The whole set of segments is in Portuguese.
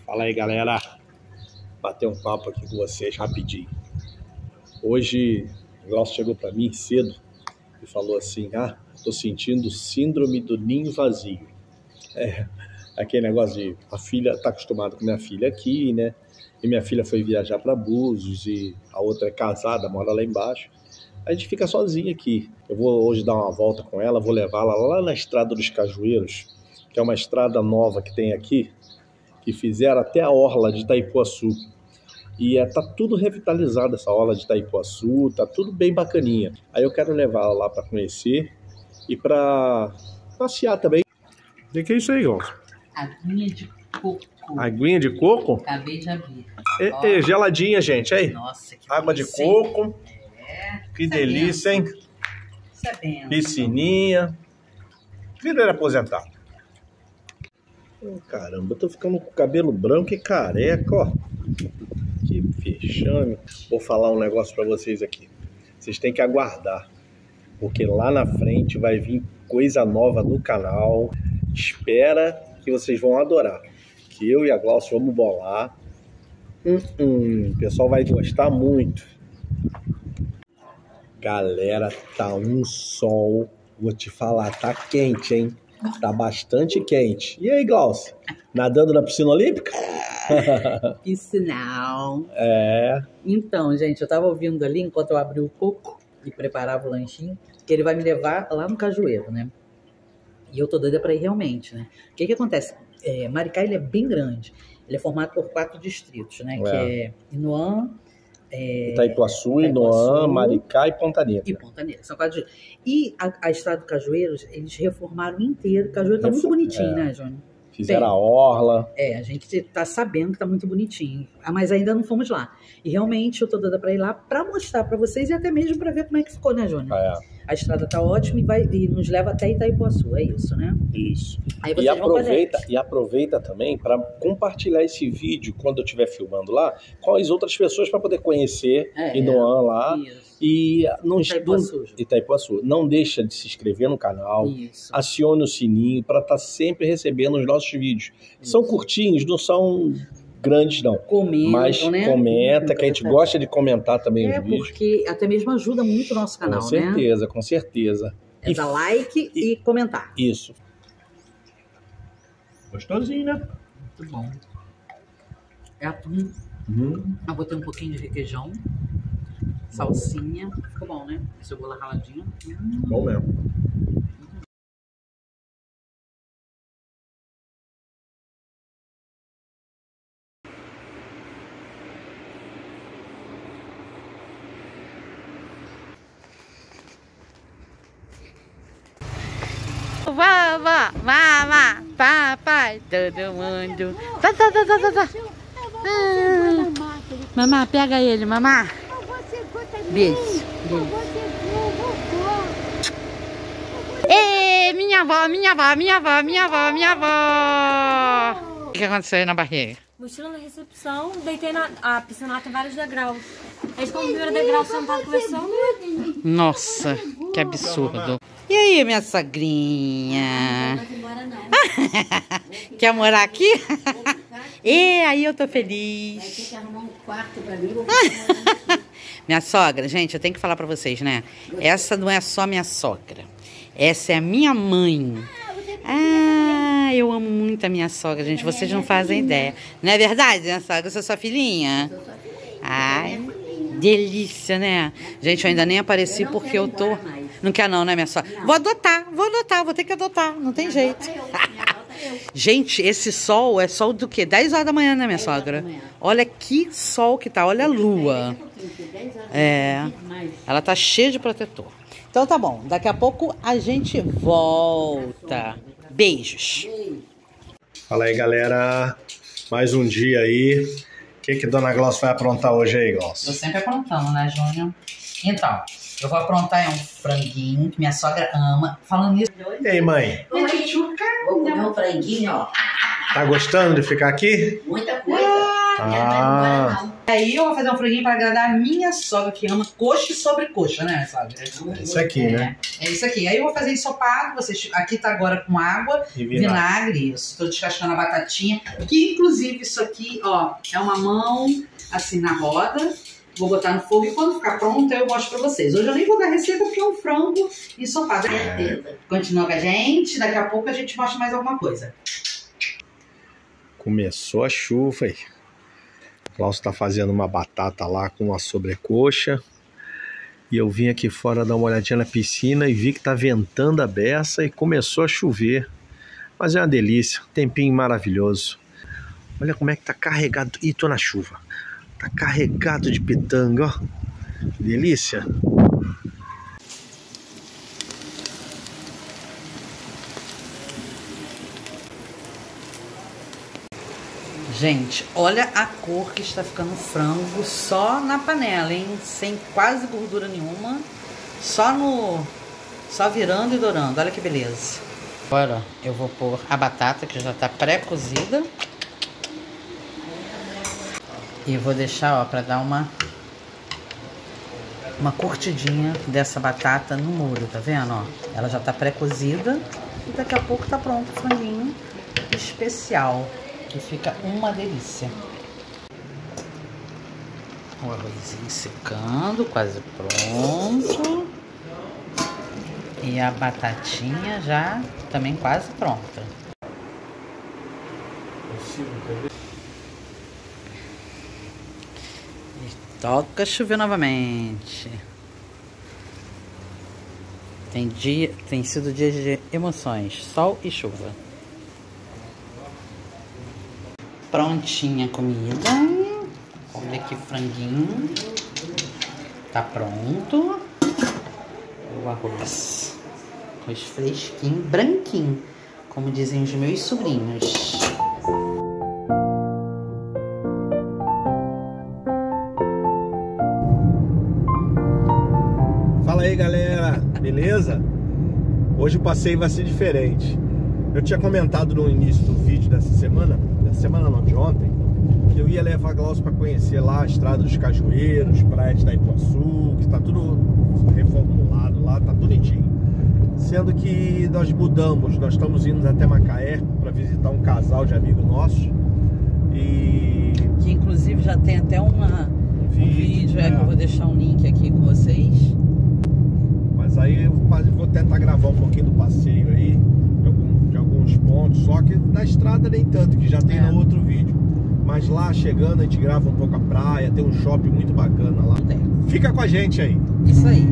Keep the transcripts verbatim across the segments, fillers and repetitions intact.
Fala aí, galera. Bater um papo aqui com vocês rapidinho. Hoje o Glaucio chegou para mim cedo e falou assim: ah, tô sentindo síndrome do ninho vazio. É, aquele negócio de a filha tá acostumada com minha filha aqui, né? E minha filha foi viajar para Búzios e a outra é casada, mora lá embaixo. A gente fica sozinha aqui. Eu vou hoje dar uma volta com ela, vou levá-la lá na Estrada dos Cajueiros, que é uma estrada nova que tem aqui, que fizeram até a orla de Itaipuaçu. E é, tá tudo revitalizado essa orla de Itaipuaçu, tá tudo bem bacaninha. Aí eu quero levá-la lá para conhecer e para passear também. O que é isso aí, Glaucio? Aguinha de coco. Aguinha de coco? Acabei de abrir. E, e, geladinha, gente, aí. Nossa, que água delícia, de coco. É. Que Isso delícia, é hein? Isso é benção. Piscininha. Vida era aposentado. Oh, caramba, eu tô ficando com o cabelo branco e careca, ó. Que fechame. Vou falar um negócio pra vocês aqui. Vocês têm que aguardar, porque lá na frente vai vir coisa nova no canal. Espera que vocês vão adorar. Que eu e a Glaucio vamos bolar. Hum, hum, o pessoal vai gostar muito. Galera, tá um sol. Vou te falar, tá quente, hein? Tá bastante quente. E aí, Glaucio? Nadando na piscina olímpica? Piscinal. É. Então, gente, eu tava ouvindo ali, enquanto eu abri o coco e preparava o lanchinho, que ele vai me levar lá no Cajueiro, né? E eu tô doida pra ir realmente, né? O que que acontece? É, Maricá, ele é bem grande. Ele é formado por quatro distritos, né? É. Que é Inoã, é, Itaipuaçu, Inoã, Maricá e Ponta Negra. E Ponta Negra, são quatro distritos. E a, a estrada do Cajueiros, eles reformaram inteiro. O Cajueiro tá muito bonitinho, é. né, Jônio? Fizeram Bem, a orla. É, a gente tá sabendo que tá muito bonitinho. Mas ainda não fomos lá. E realmente eu tô doida pra ir lá pra mostrar pra vocês e até mesmo pra ver como é que ficou, né, Jônio? É. A estrada tá ótima e, vai, e nos leva até Itaipuaçu, é isso, né? Isso. Aí vocês e, aproveita, vão e aproveita também para compartilhar esse vídeo quando eu estiver filmando lá com as outras pessoas para poder conhecer é, Inoã lá. Isso. E não, Itaipuaçu. Itaipuaçu. Não deixa de se inscrever no canal. Isso. Acione o sininho para estar tá sempre recebendo os nossos vídeos. Isso. São curtinhos, não são grandes não. Comenta, mas né? comenta, que a gente gosta de comentar também é, os vídeos. Porque até mesmo ajuda muito o nosso canal, com certeza, né? Com certeza, É dar like e, e comentar. Isso. Gostosinho, né? Muito bom. É atum. Uhum. Eu botei um pouquinho de requeijão. Salsinha. Ficou bom, né? Cebola raladinha. Hum. Bom mesmo. Vovó, mamá, papai, todo mundo. Vá, vá, vá, vá, vá, vá. Ah. Mamá, pega ele, mamá. Beijo. Ei, minha avó, minha avó, minha avó, minha avó, minha avó. O que aconteceu aí na barriga? Mochila na recepção, deitei na a piscina, tem vários degraus. Aí como o primeiro degrau sentado conversando. Nossa, que absurdo. E aí, minha sogrinha? Não vai embora não. Quer morar aqui? E aí eu tô feliz. Vai ter que arrumar um quarto pra mim. Minha sogra, gente, eu tenho que falar pra vocês, né? Essa não é só minha sogra. Essa é a minha mãe. Ah, eu amo muito a minha sogra, gente. Vocês não fazem ideia. Não é verdade, minha sogra? Eu sou sua filhinha? Ai, delícia, né? Gente, eu ainda nem apareci porque eu tô... Não quer não, né, minha sogra? Vou adotar, vou adotar, vou ter que adotar. Não tem jeito. Gente, esse sol é sol do quê? dez horas da manhã, né, minha sogra? Olha que sol que tá, olha a lua. É, ela tá cheia de protetor. Então tá bom, daqui a pouco a gente volta. Beijos. Fala aí, galera. Mais um dia aí. O que que Dona Glaucio vai aprontar hoje aí, Glaucio? Eu sempre aprontando, né, Júnior? Então, eu vou aprontar é um franguinho que minha sogra ama. Falando nisso... E aí, mãe? Vou comer um franguinho, ó. Tá gostando de ficar aqui? Muita coisa. Ah. Aí eu vou fazer um franguinho para agradar a minha sogra, que ama coxa e sobrecoxa, né, sogra? É isso aqui, é, né? É isso aqui. Aí eu vou fazer ensopado. Vocês, aqui tá agora com água, E vinagre. vinagre. Isso. Tô descascando a batatinha. Que inclusive isso aqui, ó, é uma mão assim na roda. Vou botar no fogo e quando ficar pronto eu mostro pra vocês. Hoje eu nem vou dar receita porque é um frango ensopado. É. Continua com a gente. Daqui a pouco a gente mostra mais alguma coisa. Começou a chuva aí. O Glaucio tá fazendo uma batata lá com uma sobrecoxa. E eu vim aqui fora dar uma olhadinha na piscina e vi que tá ventando a beça e começou a chover. Mas é uma delícia, um tempinho maravilhoso. Olha como é que tá carregado. Ih, tô na chuva. Tá carregado de pitanga, ó. Delícia. Gente, olha a cor que está ficando o frango só na panela, hein? Sem quase gordura nenhuma. Só no... Só virando e dourando. Olha que beleza. Agora eu vou pôr a batata que já está pré-cozida. E vou deixar, ó, para dar uma... Uma curtidinha dessa batata no molho, tá vendo, ó? Ela já está pré-cozida. E daqui a pouco tá pronto o franguinho especial. Que fica uma delícia. O arrozinho secando, quase pronto. E a batatinha já também quase pronta. E toca chover novamente. Tem, dia, tem sido dias de emoções, sol e chuva. Prontinha a comida. Olha que franguinho. Tá pronto. O arroz. Arroz fresquinho, branquinho, como dizem os meus sobrinhos. Fala aí, galera. Beleza? Hoje o passeio vai ser diferente. Eu tinha comentado no início do vídeo dessa semana, dessa semana não, de ontem, que eu ia levar a Glaucio para conhecer lá a Estrada dos Cajueiros, Praia de Itaipuaçu, que tá tudo reformulado lá, tá bonitinho. Sendo que nós mudamos, nós estamos indo até Macaé para visitar um casal de amigos nossos. E... Que inclusive já tem até uma, um vídeo, um vídeo é, é, que eu vou deixar um link aqui com vocês. Mas aí eu vou tentar gravar um pouquinho do passeio aí. Alguns pontos, só que na estrada nem tanto, que já tem é. no outro vídeo. Mas lá chegando a gente grava um pouco a praia, tem um shopping muito bacana lá. É. Fica com a gente aí. Isso aí.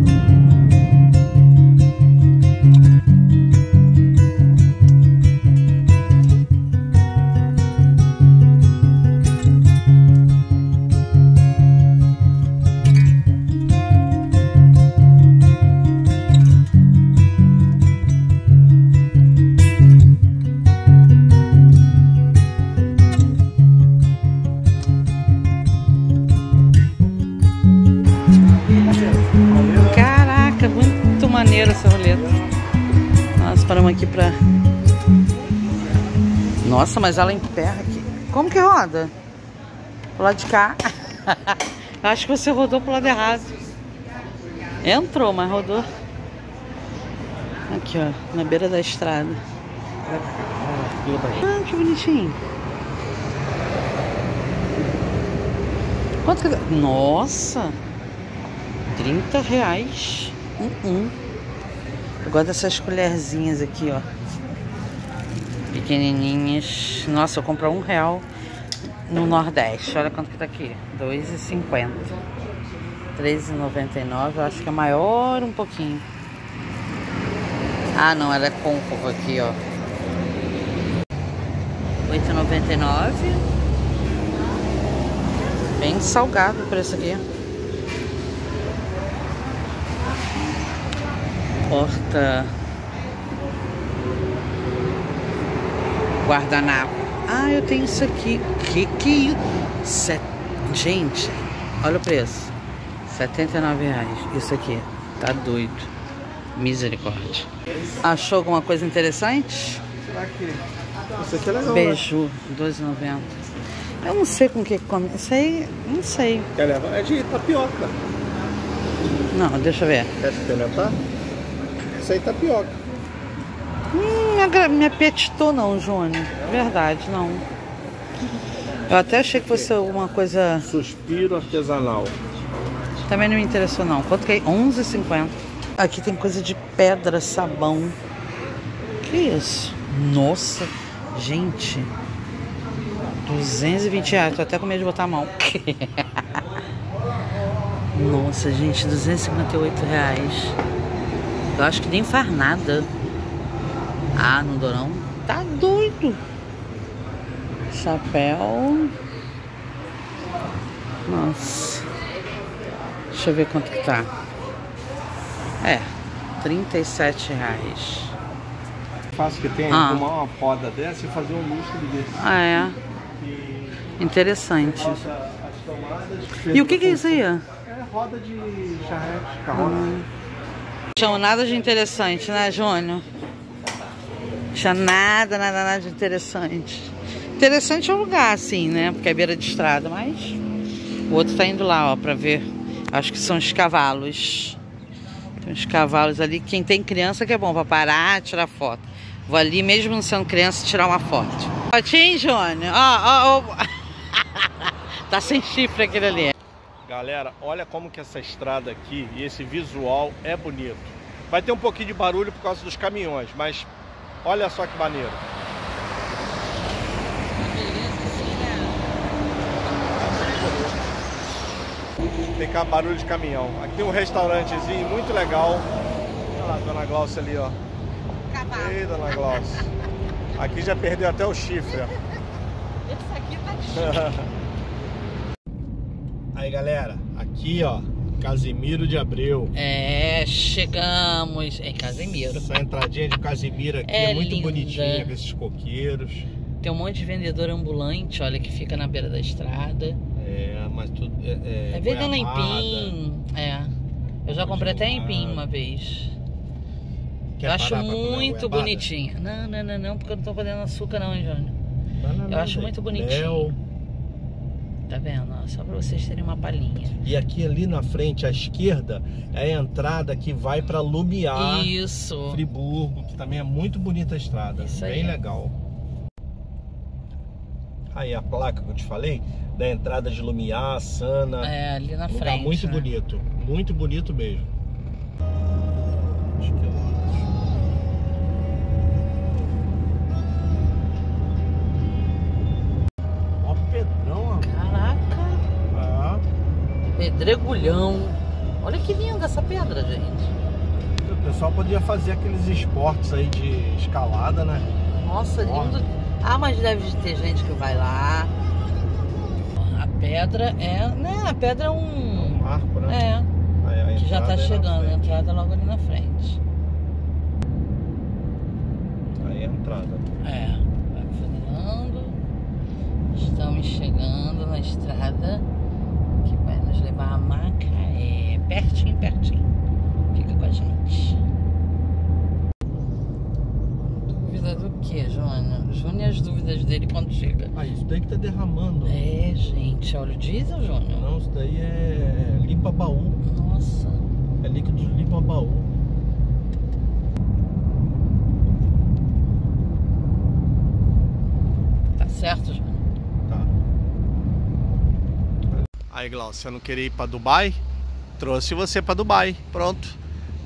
Essa roleta. Nós paramos aqui pra... Nossa, mas ela emperra aqui. Como que roda? Pro lado de cá. Eu acho que você rodou pro lado errado. Entrou, mas rodou. Aqui, ó. Na beira da estrada. Ah, que bonitinho. Quanto que... Nossa! trinta reais. Uh -uh. Eu gosto dessas colherzinhas aqui, ó. Pequenininhas. Nossa, eu compro um real no Nordeste. Olha quanto que tá aqui. dois e cinquenta. três e noventa e nove. Eu acho que é maior um pouquinho. Ah, não. Ela é côncava aqui, ó. oito e noventa e nove. Bem salgado o preço aqui. Porta guardanapo. Ah, eu tenho isso aqui. Que que Set... Gente, olha o preço. setenta e nove reais. Isso aqui. Tá doido. Misericórdia. Achou alguma coisa interessante? Será que... Isso aqui é legal, Beiju, doze e noventa. Eu não sei com o que come. Isso aí, não sei. Quer levar? É de tapioca. Não, deixa eu ver. Quer experimentar? Isso aí é tapioca. Hum, me, agra- me apetitou não, Júnior. Verdade, não. Eu até achei que fosse alguma coisa... Suspiro artesanal. Também não me interessou não. Quanto que é? onze e cinquenta. Aqui tem coisa de pedra, sabão. Que isso? Nossa, gente. duzentos e vinte reais. Tô até com medo de botar a mão. Nossa, gente, duzentos e cinquenta e oito reais. Eu acho que nem faz nada. Ah, no Dourão. Tá doido. Chapéu. Nossa. Deixa eu ver quanto que tá. É, trinta e sete reais. Fácil que tem, Ah. tomar uma roda dessa e fazer um lustre desse. Ah, é? E Interessante. bota as tomadas. E o que que é isso aí? É roda de charrete, carroça. Tinha nada de interessante, né, Júnior? Tinha nada, nada, nada de interessante. Interessante é o lugar, assim, né? Porque é beira de estrada, mas... O outro tá indo lá, ó, pra ver. Acho que são os cavalos. Tem uns cavalos ali. Quem tem criança que é bom pra parar, tirar foto. Vou ali, mesmo não sendo criança, tirar uma foto. Fotinho, Júnior? Ó, ó, ó. Tá sem chifre aquele ali. Galera, olha como que essa estrada aqui e esse visual é bonito. Vai ter um pouquinho de barulho por causa dos caminhões, mas olha só que maneiro. Tem cá barulho de caminhão. Aqui tem um restaurantezinho muito legal. Olha lá, dona Glaucia ali, ó. Cavalo. Ei, dona Glaucia. Aqui já perdeu até o chifre, ó. Esse aqui tá chique. Aí, galera, aqui, ó, Casimiro de Abreu. É, chegamos em Casimiro. Essa entradinha de Casimiro aqui é, É muito linda. bonitinha, com esses coqueiros. Tem um monte de vendedor ambulante, olha, que fica na beira da estrada. É, mas tudo é, É vendendo goiabada, empim. É. Eu já comprei até empim uma vez. Quer Eu acho parar pra comer muito goiabada? bonitinha. Não, não, não, não, porque eu não tô podendo açúcar não, hein, Júnior. Não, não, Eu não, acho gente. muito bonitinho. Mel. Tá vendo? Ó, só pra vocês terem uma palhinha. E aqui ali na frente, à esquerda, é a entrada que vai para Lumiar, Isso. Friburgo, que também é muito bonita a estrada. Isso bem aí. legal. Aí a placa que eu te falei, da entrada de Lumiar, Sana. É, ali na Lugar frente. muito né? bonito, muito bonito mesmo. Acho que eu... Ó, Pedrão, ó. Caraca. Ah, Pedregulhão. Olha que linda essa pedra, gente. o pessoal podia fazer aqueles esportes aí de escalada, né? Nossa, Ó. lindo. Ah, mas deve ter gente que vai lá. A pedra é... Né, a pedra é um... Um arco, né? É, Aí a que já tá entrada é na chegando. A frente. entrada logo ali na frente. Aí é a entrada. É, vai funilando. Estamos chegando na estrada que vai nos levar a Macaé. Pertinho, pertinho. Fica com a gente. Dúvida do que, Júnior? Júnior e as dúvidas dele quando chega. Ah, isso daí que tá derramando. É, gente, óleo diesel, Júnior? Não, isso daí é limpa-baú. Nossa. É líquido de limpa-baú. Tá certo, Júnior? Tá. Aí, Glaucio, você não queria ir pra Dubai? Trouxe você pra Dubai. Pronto.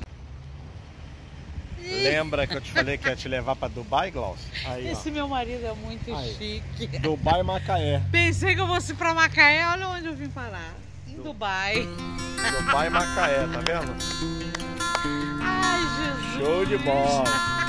Lembra que eu te falei que ia te levar pra Dubai, Glaucio? Aí, Esse meu marido é muito Aí. chique. ó. Dubai, Macaé. Pensei que eu fosse pra Macaé, olha onde eu vim parar. Em Dubai. Dubai, Macaé, tá vendo? Ai, Jesus. Show de bola.